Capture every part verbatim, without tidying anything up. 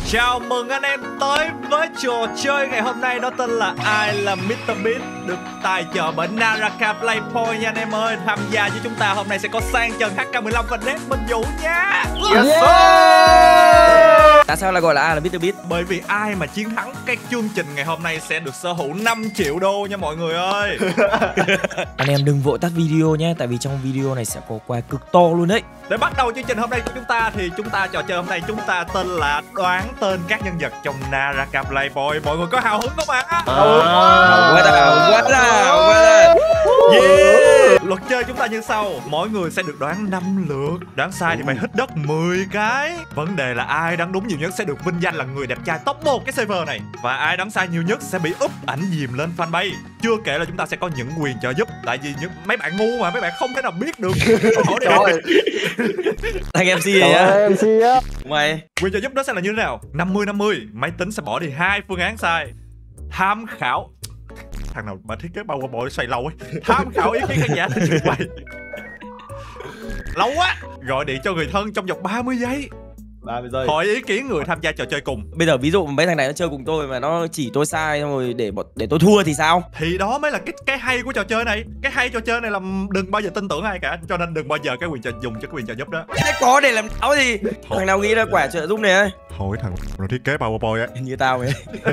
Chào mừng anh em tới với trò chơi ngày hôm nay, đó tên là Ai là mít tơ Beast, được tài trợ bởi Naraka Playpoint nha anh em ơi. Tham gia với chúng ta hôm nay sẽ có Sang Trần, hát ca mười lăm và Nét Minh Vũ nha. Yes yeah. Tại sao lại gọi là Ai là mít tơ Beast? Bởi vì ai mà chiến thắng cái chương trình ngày hôm nay sẽ được sở hữu năm triệu đô nha mọi người ơi. Anh em đừng vội tắt video nhé, tại vì trong video này sẽ có quà cực to luôn đấy. Để bắt đầu chương trình hôm nay của chúng ta thì chúng ta trò chơi hôm nay chúng ta tên là đoán tên các nhân vật trong Naraka Playpoint. Mọi người có hào hứng không ạ? À? Quá nào, quá nào, quá nào. Yeah. Luật chơi chúng ta như sau: mỗi người sẽ được đoán năm lượt, đoán sai thì phải hít đất mười cái. Vấn đề là ai đoán đúng nhiều nhất sẽ được vinh danh là người đẹp trai top một cái server này, và ai đoán sai nhiều nhất sẽ bị úp ảnh dìm lên fanpage. Chưa kể là chúng ta sẽ có những quyền trợ giúp, tại vì những mấy bạn ngu mà mấy bạn không thể nào biết được. Hỏi đi. Thằng em xê này á. em xê á. Mày, quyền trợ giúp đó sẽ là như thế nào? năm mươi năm mươi, máy tính sẽ bỏ đi hai phương án sai. Tham khảo, thằng nào mà thiết kế bao bộ xoay lâu ấy. Tham khảo ý kiến khán giả trên trường quay. Lâu quá. Gọi điện cho người thân trong vòng ba mươi giây. ba mươi giây. Hỏi ý kiến người tham gia trò chơi cùng. Bây giờ ví dụ mấy thằng này nó chơi cùng tôi mà nó chỉ tôi sai xong rồi để để tôi thua thì sao? Thì đó mới là cái cái hay của trò chơi này. Cái hay trò chơi này là đừng bao giờ tin tưởng ai cả, cho nên đừng bao giờ cái quyền trợ dùng cho cái quyền trợ giúp đó. Thế có để làm áo gì? Thằng nào nghĩ ra quả trợ giúp này ấy? Hỏi thằng nào thiết kế PowerPoint á. Như tao ấy.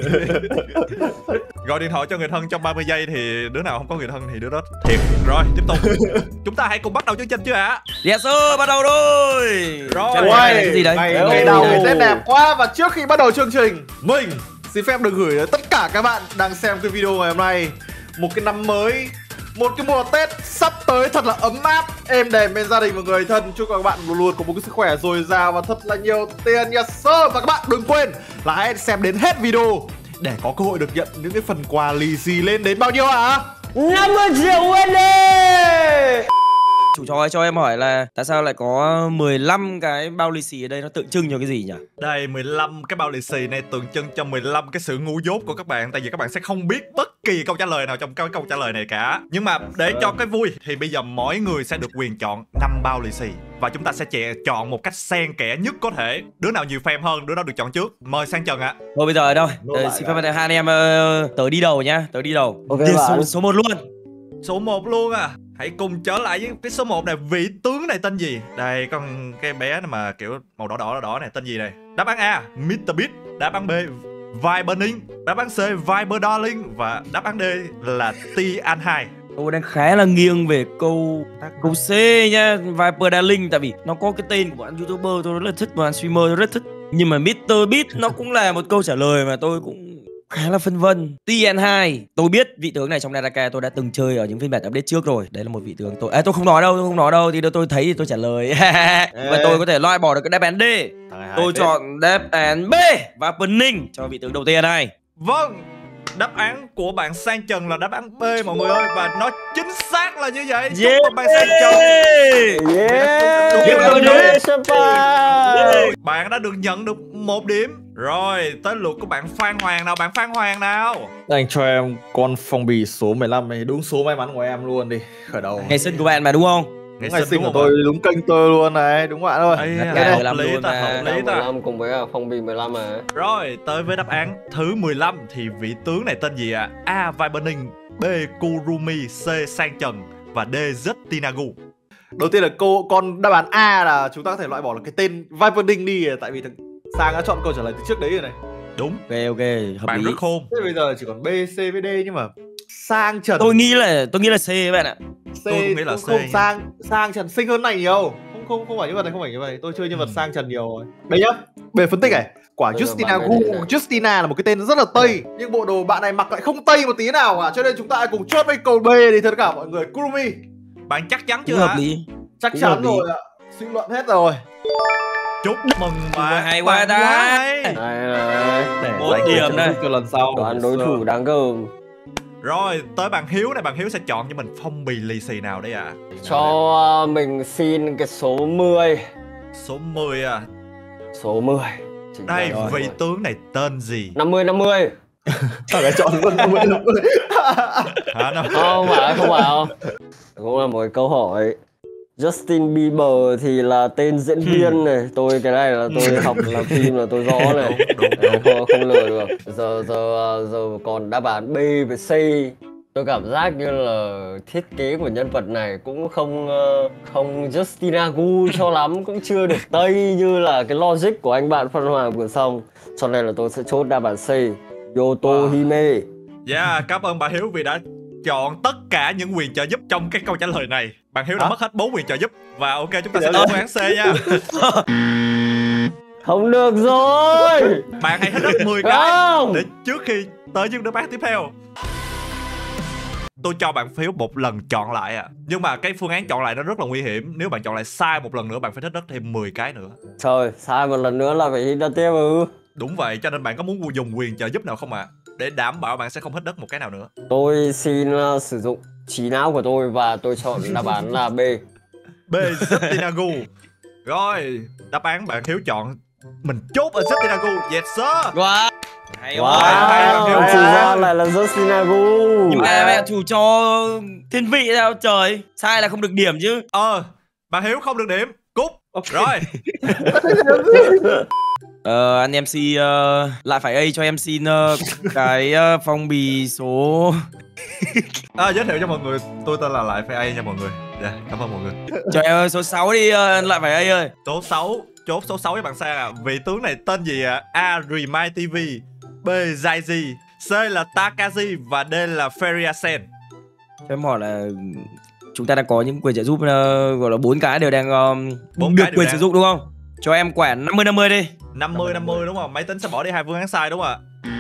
Gọi điện thoại cho người thân trong ba mươi giây thì đứa nào không có người thân thì đứa đó thiệt. Rồi, tiếp tục. Chúng ta hãy cùng bắt đầu chương trình chưa ạ? Yes sir, bắt đầu thôi. Rồi. Ôi, cái gì đấy? Ngày, ngày đầu rất đẹp quá. Và trước khi bắt đầu chương trình, mình xin phép được gửi đến tất cả các bạn đang xem cái video ngày hôm nay một cái năm mới, một cái mùa Tết sắp tới thật là ấm áp, êm đềm bên gia đình và người thân. Chúc các bạn luôn luôn có một cái sức khỏe dồi dào và thật là nhiều tiền. Yes sir. Và các bạn đừng quên là hãy xem đến hết video để có cơ hội được nhận những cái phần quà lì xì lên đến bao nhiêu ạ? À? năm mươi triệu u ét đê. Chủ trò cho em hỏi là tại sao lại có mười lăm cái bao lì xì ở đây, nó tượng trưng cho cái gì nhỉ? Đây, mười lăm cái bao lì xì này tượng trưng cho mười lăm cái sự ngu dốt của các bạn. Tại vì các bạn sẽ không biết bất kỳ câu trả lời nào trong cái câu trả lời này cả. Nhưng mà để cho cái vui thì bây giờ mỗi người sẽ được quyền chọn năm bao lì xì, và chúng ta sẽ chè, chọn một cách xen kẽ nhất có thể. Đứa nào nhiều fan hơn đứa đó được chọn trước. Mời Sang Trần ạ. À. Thôi bây giờ đâu, ờ, xin phép hai anh em uh, tới đi đầu nhá, tới đi đầu. Ok, số, số một luôn. Số một luôn à. Hãy cùng trở lại với cái số một này. Vị tướng này tên gì? Đây, con cái bé này mà kiểu màu đỏ đỏ đỏ này tên gì này? Đáp án A, mít tơ Beast. Đáp án B, Viperning. Đáp án C, Viper Darling. Và đáp án D là Tian hai. Tôi đang khá là nghiêng về câu câu C nha, Viper Darling, tại vì nó có cái tên của bạn YouTuber tôi rất là thích, bạn streamer tôi rất thích. Nhưng mà mít tơ Beast nó cũng là một câu trả lời mà tôi cũng khá là phân vân. Tian hai, tôi biết vị tướng này trong Naraka, tôi đã từng chơi ở những phiên bản update trước rồi. Đấy là một vị tướng tôi à, tôi không nói đâu, tôi không nói đâu, thì tôi thấy thì tôi trả lời. Và tôi có thể loại bỏ được cái đáp án D. Tôi chọn đáp án B, Viperning cho vị tướng đầu tiên này. Vâng, đáp án của bạn Sang Trần là đáp án B mọi người ơi, và nó chính xác là như vậy. Chúc mừng bạn Sang Trần. Yeah. Bạn đã được nhận được một điểm. Rồi, tới lượt của bạn Phan Hoàng nào, bạn Phan Hoàng nào. Anh cho em con phong bì số mười lăm này, đúng số may mắn của em luôn đi. Khởi đầu. Ngày sinh của bạn mà đúng không? Ngày, ngày sinh của tôi đúng kênh tôi luôn này, đúng bạn ơi. Hợp lý ta, hợp lý ta. mười lăm cùng với phong bì mười lăm à. Rồi, tới với đáp án thứ mười lăm thì vị tướng này tên gì ạ? À? A. Viperning, B. Kurumi, C. Sang Trần và D. Zutinagu. Đầu tiên là câu con đáp án A là chúng ta có thể loại bỏ là cái tên Viperning đi, tại vì thằng Sang đã chọn câu trả lời từ trước đấy rồi này. Đúng. Ok ok, hợp bạn lý. Rất khôn. Thế bây giờ chỉ còn B, C với D, nhưng mà Sang Trần. Tôi nghĩ là tôi nghĩ là C các bạn ạ. C, tôi cũng nghĩ là không, C. không, Sang Sang Trần xinh hơn này nhiều. Không không không phải như vậy này, không phải như vậy. Tôi chơi nhân vật ừ. Sang Trần nhiều rồi. Đây nhá. Về phân tích này, quả Justinagu, Justina là một cái tên rất là Tây, nhưng bộ đồ bạn này mặc lại không Tây một tí nào cả, cho nên chúng ta hãy cùng chốt với câu B đi tất cả mọi người. Kurumi. Bạn chắc chắn chưa hợp hả? Lý. Chắc cũng chắn rồi ạ. Suy luận hết rồi. Chúc mừng bạn. Hay quá ta. Một điểm đây cho lần sau. Đoán đối thủ đáng gờm. Rồi, tới bạn Hiếu này, bạn Hiếu sẽ chọn cho mình phong bì lì xì nào đấy ạ? À? Cho mình xin cái số mười. Số mười à? Số mười. Chính đây, vị rồi. Tướng này tên gì? năm mươi năm mươi. Sao lại chọn luôn năm mươi năm mươi? Hả? Không phải, không phải không. Cũng là một câu hỏi Justin Bieber thì là tên diễn viên này, tôi cái này là tôi học làm phim là tôi rõ này. Đúng, đúng, À, không, không lừa được. Giờ giờ giờ còn đáp án B và C. Tôi cảm giác như là thiết kế của nhân vật này cũng không không Justin Agu cho lắm, cũng chưa được tây như là cái logic của anh bạn Phan Hoàng vừa xong. Cho nên là tôi sẽ chốt đáp án C, Yoto wow. Hime. Yeah, cảm ơn bạn Hiếu vì đã chọn tất cả những quyền trợ giúp trong cái câu trả lời này. Bạn Hiếu đã Hả? mất hết bốn quyền trợ giúp. Và ok, chúng ta sẽ đến phương án C nha. Không được rồi. Bạn hãy hết đất mười cái để trước khi tới những đáp án tiếp theo. Tôi cho bạn Phiếu một lần chọn lại à. Nhưng mà cái phương án chọn lại nó rất là nguy hiểm. Nếu bạn chọn lại sai một lần nữa, bạn phải thích đất thêm mười cái nữa. Trời, sai một lần nữa là phải hit đất tiếp ư? Đúng vậy, cho nên bạn có muốn dùng quyền trợ giúp nào không ạ? À? Để đảm bảo bạn sẽ không hit đất một cái nào nữa. Tôi xin uh, sử dụng trí não của tôi và tôi chọn đáp án là B. B, Zestinagu. Rồi, đáp án bạn Hiếu chọn mình chốt ở Zestinagu. Yes sir. Wow. Hay wow. Wow. Chủ ra lại là Zestinagu. Nhưng mà mẹ chủ cho thiên vị sao trời. Sai là không được điểm chứ. Ờ, bạn Hiếu không được điểm. Cút. Okay. Rồi. Ờ, anh em xê uh, lại phải A cho em xin uh, cái uh, phong bì số. À, giới thiệu cho mọi người, tôi tên là Lại Phải A nha mọi người. Dạ, yeah, cảm ơn mọi người. Cho em số sáu đi, uh, Lại Phải A ơi. Số sáu, chốt số sáu với bạn Sang à. Vị tướng này tên gì ạ? À? A. Remind ti vi, B. Zaiji, C là Takashi và D là Feriasen. Cho em hỏi là chúng ta đang có những quyền trợ giúp uh, gọi là bốn cái đều đang uh, được quyền sử dụng đúng không? Cho em quả năm mươi năm mươi đi. năm mươi năm mươi đúng không? Máy tính sẽ bỏ đi hai phương án sai đúng không ạ?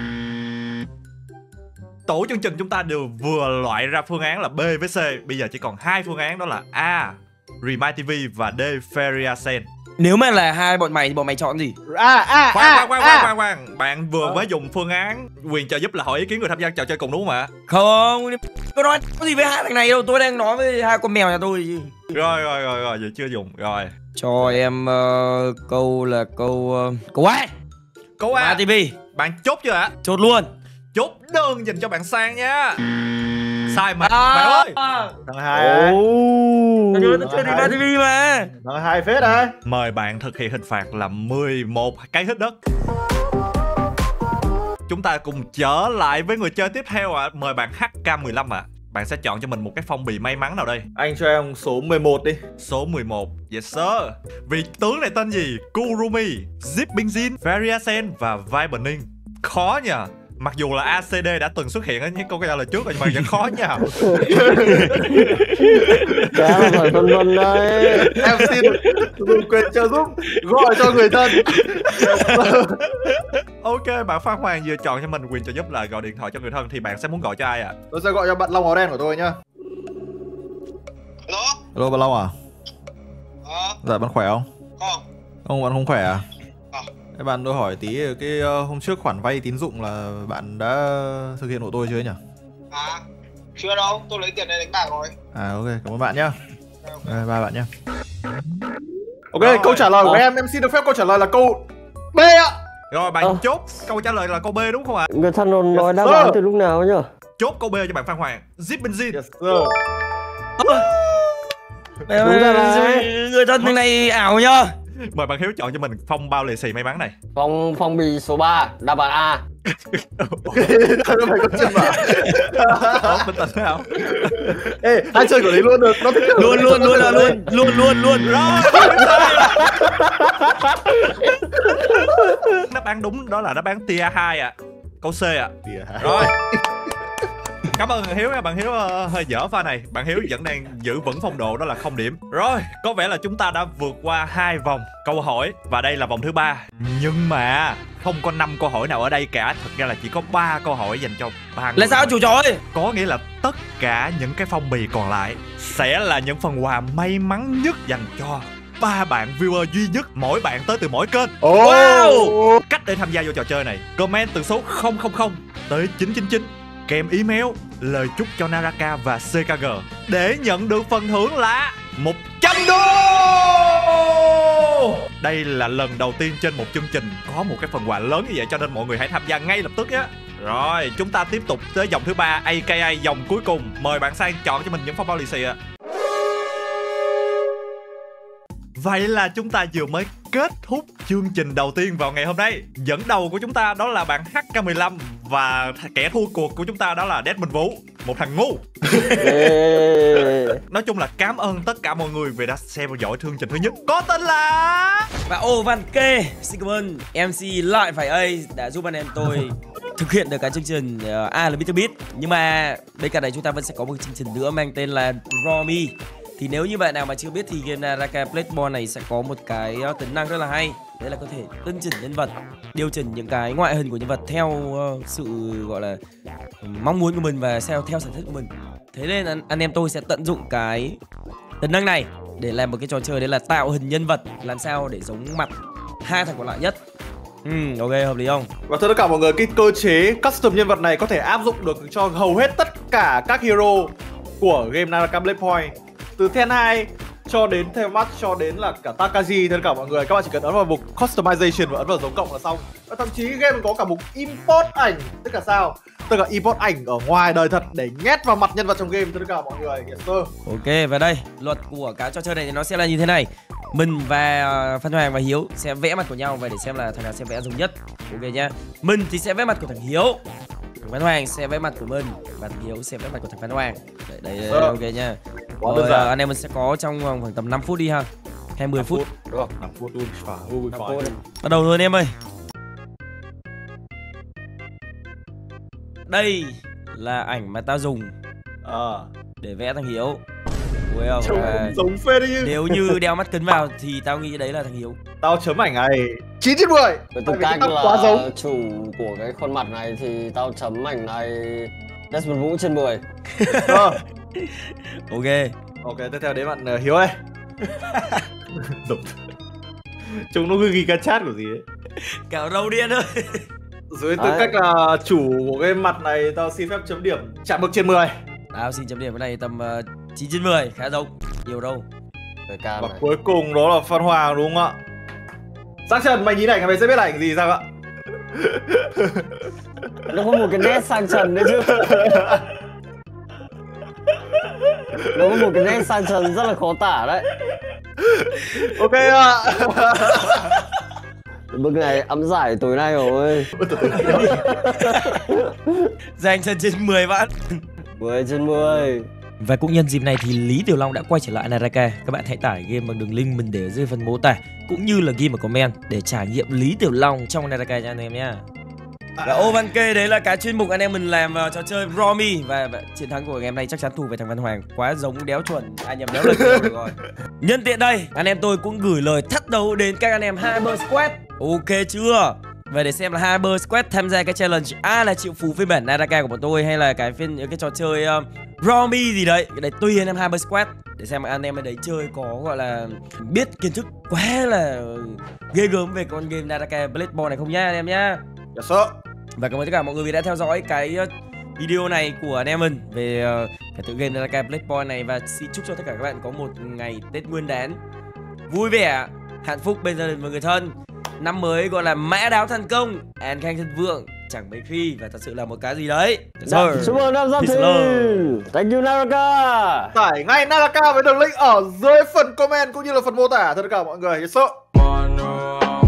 Tổ chương trình chúng ta đều vừa loại ra phương án là B với C. Bây giờ chỉ còn hai phương án, đó là A. Remind ti vi và D. Feriasen. Nếu mà là hai bọn mày thì bọn mày chọn gì? À à khoan, khoan, khoan, khoan, khoan, khoan. Bạn vừa mới dùng phương án quyền trợ giúp là hỏi ý kiến người tham gia trò chơi cùng đúng không ạ? Không, có nói có gì với hai thằng này đâu. Tôi đang nói với hai con mèo nhà tôi chứ. Rồi rồi rồi rồi, vậy chưa dùng. Rồi. Cho em uh, câu là câu uh, câu A. Câu A. ti vi. Bạn chốt chưa ạ? Chốt luôn. Chốt đơn dành cho bạn Sang nha. Sai mà. À, bạn ơi. Thằng hai. Nó chưa nó chưa đi ba ti vi mà. Thằng hai phết đấy. Mời bạn thực hiện hình phạt là mười một cái hít đất. Chúng ta cùng trở lại với người chơi tiếp theo ạ. À. Mời bạn hát ca mười lăm ạ. À. Bạn sẽ chọn cho mình một cái phong bì may mắn nào đây? Anh cho em số mười một đi. Số mười một. Yes sir. Vị tướng này tên gì? Kurumi, Zip Bingzin, Feriasen và Viperning. Khó nha. Mặc dù là a xê đê đã từng xuất hiện ở những câu trả lời trước rồi nhưng mà vẫn khó nha. Đó là phải vân vân đây. Em xin dùng quyền trợ giúp gọi cho người thân. Ok, bạn Phan Hoàng vừa chọn cho mình quyền trợ giúp là gọi điện thoại cho người thân thì bạn sẽ muốn gọi cho ai ạ? À? Tôi sẽ gọi cho bạn Long áo đen của tôi nhá. Hello. Hello bạn Long à? Ờ. Dạ bạn khỏe không? Không. Ông bạn không khỏe à? Ờ. Thế bạn tôi hỏi tí, cái uh, hôm trước khoản vay tín dụng là bạn đã thực hiện hộ tôi chưa nhỉ? À, chưa đâu, tôi lấy tiền để đánh bạc rồi. À ok, cảm ơn bạn nhá. Okay. Bye bạn nhá. Ok, rồi. Câu trả lời của à. em, em xin được phép câu trả lời là câu B ạ. Rồi bạn à. chốt câu trả lời là câu B đúng không ạ? Người thân nói, nói đáp án từ lúc nào nhá? Chốt câu B cho bạn Phan Hoàng. Zip Benzin. Yes sir. Đúng ra là người thân thằng này ảo nhá. Mời bạn Hiếu chọn cho mình phong bao lì xì may mắn này. Phong phong bì số ba, đáp án A. Nó phải có chân mà. Ủa, bình tĩnh nào. Ê, hai chơi của đấy luôn được. Nó luôn luôn luôn là luôn, luôn luôn luôn. Rồi. Đáp án đúng đó là đáp án tier hai ạ. À. Câu C ạ. À. Rồi. Cảm ơn Hiếu nha, bạn Hiếu uh, hơi dở pha này. Bạn Hiếu vẫn đang giữ vững phong độ, đó là không điểm. Rồi, có vẻ là chúng ta đã vượt qua hai vòng câu hỏi và đây là vòng thứ ba. Nhưng mà không có năm câu hỏi nào ở đây cả. Thật ra là chỉ có ba câu hỏi dành cho ba người. Là sao chủ trò ơi? Có nghĩa là tất cả những cái phong bì còn lại sẽ là những phần quà may mắn nhất dành cho ba bạn viewer duy nhất, mỗi bạn tới từ mỗi kênh. Oh. Wow. Cách để tham gia vô trò chơi này: comment từ số không không không tới chín chín chín kèm email lời chúc cho Naraka và xê ca giê để nhận được phần thưởng là một trăm đô. Đây là lần đầu tiên trên một chương trình có một cái phần quà lớn như vậy, cho nên mọi người hãy tham gia ngay lập tức á. Rồi, chúng ta tiếp tục tới vòng thứ ba, a ca a vòng cuối cùng. Mời bạn Sang chọn cho mình những phong bao lì xì ạ. Vậy là chúng ta vừa mới kết thúc chương trình đầu tiên vào ngày hôm nay. Dẫn đầu của chúng ta đó là bạn H K mười lăm và kẻ thua cuộc của chúng ta đó là Desmond Vũ, một thằng ngu. Nói chung là cảm ơn tất cả mọi người vì đã xem và dõi chương trình thứ nhất có tên là và Ô Văn Kê. Xin cảm ơn em xê Lại Phải A đã giúp anh em tôi thực hiện được cái chương trình uh, A là mít-tơ-Beat. Nhưng mà bên cạnh đấy chúng ta vẫn sẽ có một chương trình nữa mang tên là Draw Me. Thì nếu như bạn nào mà chưa biết thì game Naraka Playboy này sẽ có một cái uh, tính năng rất là hay. Đấy là có thể tân chỉnh nhân vật, điều chỉnh những cái ngoại hình của nhân vật theo uh, sự gọi là mong muốn của mình và theo theo sở thích của mình. Thế nên anh, anh em tôi sẽ tận dụng cái tính năng này để làm một cái trò chơi đấy là tạo hình nhân vật làm sao để giống mặt hai thằng còn lại nhất. Ừ, ok, hợp lý không? Và thưa tất cả mọi người, cái cơ chế custom nhân vật này có thể áp dụng được cho hầu hết tất cả các hero của game Naraka Blade Point. Từ Ten hai cho đến Theomat cho đến là cả Takaji, tất cả mọi người, các bạn chỉ cần ấn vào mục customization và ấn vào dấu cộng là xong. Và thậm chí game có cả mục import ảnh, tất cả sao? Tất cả import ảnh ở ngoài đời thật để nhét vào mặt nhân vật trong game, tất cả mọi người. Yes sir. Ok, và đây, luật của cái trò chơi này thì nó sẽ là như thế này. Mình và Phan Hoàng và Hiếu sẽ vẽ mặt của nhau và để xem là thằng nào sẽ vẽ giống nhất. Ok nhá. Mình thì sẽ vẽ mặt của thằng Hiếu, thằng Phan Hoàng sẽ vẽ mặt của mình và thằng Hiếu sẽ vẽ mặt của thằng Phan Hoàng. Đấy, đấy Ờ. ok nha. Rồi, à, anh em mình sẽ có trong khoảng tầm năm phút đi ha. Hay mười phút. Được không? năm phút luôn. năm phút. Bắt đầu rồi anh em ơi. Đây là ảnh mà tao dùng Ờ. để vẽ thằng Hiếu. Ui không? Trông À, giống phê đấy chứ. nếu như đeo mắt kính vào thì tao nghĩ đấy là thằng Hiếu. Tao chấm ảnh này chín trên mười. Với tư cách quá giống. là chủ của cái khuôn mặt này thì tao chấm ảnh này Desmond Vũ trên mười. Ờ. Ok. Ok, tiếp theo đến bạn uh, Hiếu đây. Giống. Trông nó ghi cá chat của gì ấy. Cạo râu điên ơi. Dưới tư Đấy. cách là chủ của cái mặt này, tao xin phép chấm điểm chạm mực trên mười. Tao xin chấm điểm cái này tầm uh, chín trên mười, khá giống. Nhiều đâu. Cái can Và này. cuối cùng đó là Phan Hoàng đúng không ạ? Sang Trần, mày nhìn ảnh mày sẽ biết là ảnh gì sao ạ? Nó có một cái nét sang trần đấy chứ. Nó có một cái nét sang trần rất là khó tả đấy. Ok ạ. Bức này ấm giải tối nay rồi. Dành chân trên mười bạn. mười trên mười. Và cũng nhân dịp này thì Lý Tiểu Long đã quay trở lại Naraka. Các bạn hãy tải game bằng đường link mình để ở dưới phần mô tả cũng như là ghi vào comment để trải nghiệm Lý Tiểu Long trong Naraka nha anh em nhá. Và Ô Văn Kê đấy là cái chuyên mục anh em mình làm vào trò chơi Draw Me. Và, và chiến thắng của em này chắc chắn thuộc về thằng Văn Hoàng. Quá giống đéo chuẩn, à nhầm đéo lệch rồi. Nhân tiện đây, anh em tôi cũng gửi lời thách đấu đến các anh em Hyper Squad. Ok chưa? Và để xem là Hyper Squad tham gia cái challenge ai là triệu phú phiên bản Naraka của bọn tôi hay là cái phiên cái trò chơi um, Draw Me gì đấy. Cái đấy tùy anh em Hyper Squad để xem anh em ở đấy chơi có gọi là biết kiến thức quá là ghê gớm về con game Naraka Playboy này không nhá anh em nhá. Yes sir. Và cảm ơn tất cả mọi người vì đã theo dõi cái uh, video này của anh em mình về uh, cái tựa game Naraka Playboy này. Và xin chúc cho tất cả các bạn có một ngày Tết Nguyên đán vui vẻ, hạnh phúc bên gia đình và người thân. Năm mới gọi là mã đáo thành công, an khang thịnh vượng, chẳng mấy khi và thật sự là một cái gì đấy. Chúc mừng năm Giáp Thìn. Thank you Naraka. Tải ngay Naraka với đường link ở dưới phần comment cũng như là phần mô tả tất cả mọi người. Yes sir.